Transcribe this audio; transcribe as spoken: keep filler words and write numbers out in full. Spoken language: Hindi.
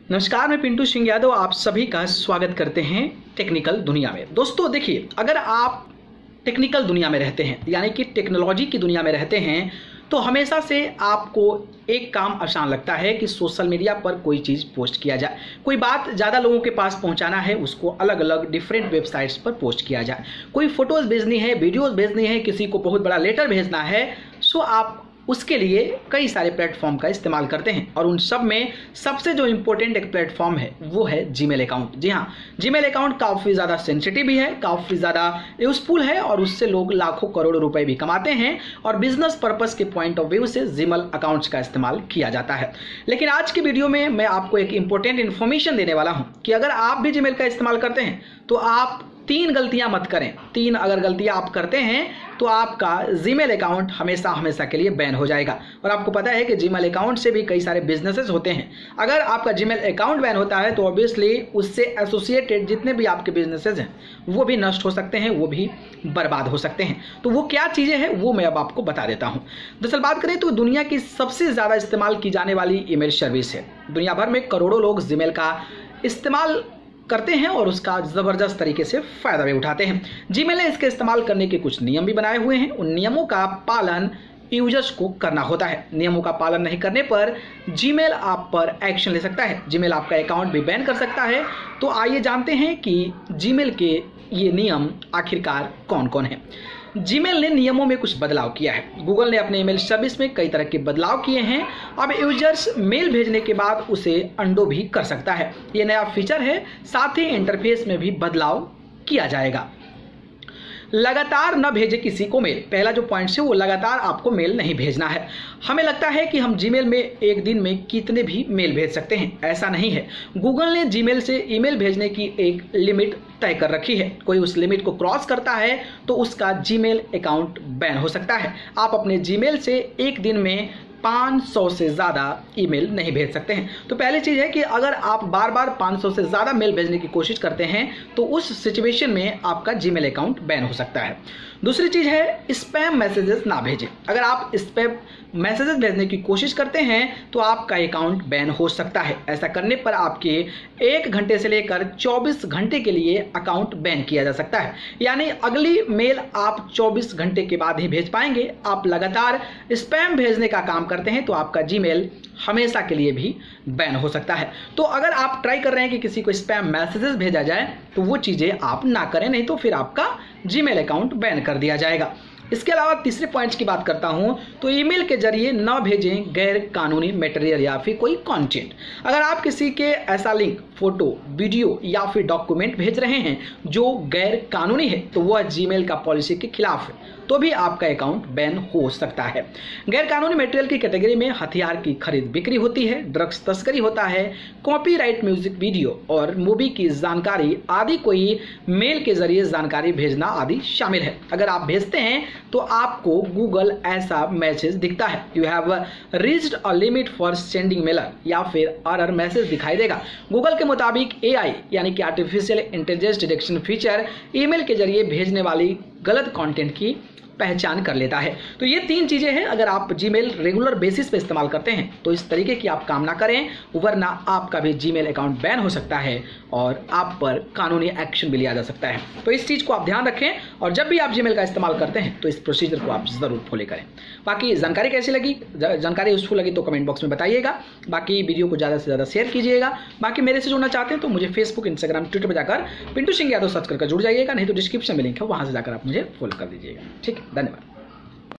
नमस्कार, मैं पिंटू सिंह यादव आप सभी का स्वागत करते हैं टेक्निकल दुनिया में। दोस्तों देखिए, अगर आप टेक्निकल दुनिया में रहते हैं यानी कि टेक्नोलॉजी की दुनिया में रहते हैं तो हमेशा से आपको एक काम आसान लगता है कि सोशल मीडिया पर कोई चीज़ पोस्ट किया जाए, कोई बात ज़्यादा लोगों के पास पहुंचाना है, उसको अलग अलग डिफरेंट वेबसाइट्स पर पोस्ट किया जाए, कोई फोटोज़ भेजनी है, वीडियोज़ भेजनी है, किसी को बहुत बड़ा लेटर भेजना है, सो आप उसके लिए कई सारे प्लेटफॉर्म का इस्तेमाल करते हैं। और उन सब में सबसे जो इम्पोर्टेंट एक प्लेटफॉर्म है वो है जीमेल अकाउंट। जी हाँ, जीमेल अकाउंट काफ़ी ज़्यादा सेंसिटिव भी है, काफ़ी ज़्यादा यूजफुल है और उससे लोग लाखों करोड़ों रुपए भी कमाते हैं और बिजनेस पर्पस के पॉइंट ऑफ व्यू से जीमेल अकाउंट्स का इस्तेमाल किया जाता है। लेकिन आज की वीडियो में मैं आपको एक इंपॉर्टेंट इन्फॉर्मेशन देने वाला हूँ कि अगर आप भी जीमेल का इस्तेमाल करते हैं तो आप तीन गलतियां मत करें। तीन अगर गलतियां आप करते हैं तो आपका जीमेल अकाउंट हमेशा हमेशा के लिए बैन हो जाएगा। और आपको पता है कि जीमेल अकाउंट से भी कई सारे बिजनेसेस होते हैं। अगर आपका जीमेल अकाउंट बैन होता है तो ऑब्वियसली उससे एसोसिएटेड जितने भी आपके बिजनेसेस हैं वो भी नष्ट हो सकते हैं, वो भी बर्बाद हो सकते हैं। तो वो क्या चीज़ें हैं वो मैं अब आपको बता देता हूँ। दरअसल बात करें तो दुनिया की सबसे ज़्यादा इस्तेमाल की जाने वाली ईमेल सर्विस है। दुनिया भर में करोड़ों लोग जीमेल का इस्तेमाल करते हैं और उसका ज़बरदस्त तरीके से फ़ायदा भी उठाते हैं। जीमेल ने इसके इस्तेमाल करने के कुछ नियम भी बनाए हुए हैं। उन नियमों का पालन यूजर्स को करना होता है। नियमों का पालन नहीं करने पर जीमेल आप पर एक्शन ले सकता है, जीमेल आपका अकाउंट भी बैन कर सकता है। तो आइए जानते हैं कि जीमेल के ये नियम आखिरकार कौन कौन हैं। जीमेल ने नियमों में कुछ बदलाव किया है। गूगल ने अपने ईमेल सर्विस में कई तरह के बदलाव किए हैं। अब यूजर्स मेल भेजने के बाद उसे अंडो भी कर सकता है। ये नया फीचर है। साथ ही इंटरफेस में भी बदलाव किया जाएगा। लगातार न भेजे किसी को मेल। पहला जो पॉइंट है वो लगातार आपको मेल नहीं भेजना है। हमें लगता है कि हम जीमेल में एक दिन में कितने भी मेल भेज सकते हैं, ऐसा नहीं है। गूगल ने जीमेल से ईमेल भेजने की एक लिमिट तय कर रखी है। कोई उस लिमिट को क्रॉस करता है तो उसका जीमेल अकाउंट बैन हो सकता है। आप अपने जीमेल से एक दिन में पाँच सौ से ज़्यादा ईमेल नहीं भेज सकते हैं। तो पहली चीज़ है कि अगर आप बार बार पाँच सौ से ज़्यादा मेल भेजने की कोशिश करते हैं तो उस सिचुएशन में आपका जीमेल अकाउंट बैन हो सकता है। दूसरी चीज़ है स्पैम मैसेजेस ना भेजें। अगर आप स्पैम मैसेजेस भेजने की कोशिश करते हैं तो आपका अकाउंट बैन हो सकता है। ऐसा करने पर आपके एक घंटे से लेकर चौबीस घंटे के लिए अकाउंट बैन किया जा सकता है। यानी अगली मेल आप चौबीस घंटे के बाद ही भेज पाएंगे। आप लगातार स्पैम भेजने का काम करते हैं तो आपका जीमेल हमेशा के लिए भी बैन हो सकता है। तो अगर आप ट्राई कर रहे हैं कि किसी को स्पैम मैसेजेस भेजा जाए तो वो चीज़ें आप ना करें, नहीं तो फिर आपका जीमेल अकाउंट बैन कर दिया जाएगा। इसके अलावा तीसरे पॉइंट्स की बात करता हूं तो ईमेल के जरिए न भेजें गैर कानूनी मटेरियल या फिर कोई कंटेंट। अगर आप किसी के ऐसा लिंक, फोटो, वीडियो या फिर डॉक्यूमेंट भेज रहे हैं जो गैर कानूनी है तो वह जीमेल का पॉलिसी के खिलाफ है, तो भी आपका अकाउंट बैन हो सकता है। गैर कानूनी मटेरियल की कैटेगरी में हथियार की खरीद बिक्री होती है, ड्रग्स तस्करी होता है, कॉपीराइट म्यूजिक वीडियो और मूवी की जानकारी आदि, कोई मेल के जरिए जानकारी भेजना आदि शामिल है। अगर आप भेजते हैं तो आपको गूगल ऐसा मैसेज दिखता है, you have reached a limit for sending mailer, या फिर एरर मैसेज दिखाई देगा। गूगल के मुताबिक एआई यानी कि artificial intelligence detection feature email के जरिए भेजने वाली गलत कंटेंट की पहचान कर लेता है। तो ये तीन चीजें हैं। अगर आप जीमेल रेगुलर बेसिस पे इस्तेमाल करते हैं तो इस तरीके की आप काम ना करें, वरना आपका भी जीमेल अकाउंट बैन हो सकता है और आप पर कानूनी एक्शन भी लिया जा सकता है। तो इस चीज को आप ध्यान रखें और जब भी आप जीमेल का इस्तेमाल करते हैं तो इस प्रोसीजर को आप जरूर फॉलो करें। बाकी जानकारी कैसी लगी, जानकारी यूजफुल लगी तो कमेंट बॉक्स में बताइएगा। बाकी वीडियो को ज़्यादा से ज़्यादा शेयर कीजिएगा। बाकी मेरे से जुड़ना चाहते हैं तो मुझे फेसबुक, इंस्टाग्राम, ट्विटर पर जाकर पिंटू सिंह यादव सर्च करके जुड़ जाइएगा, नहीं तो डिस्क्रिप्शन में लिंक है, वहाँ से जाकर आप मुझे फॉलो कर दीजिएगा। ठीक है, धन्यवाद।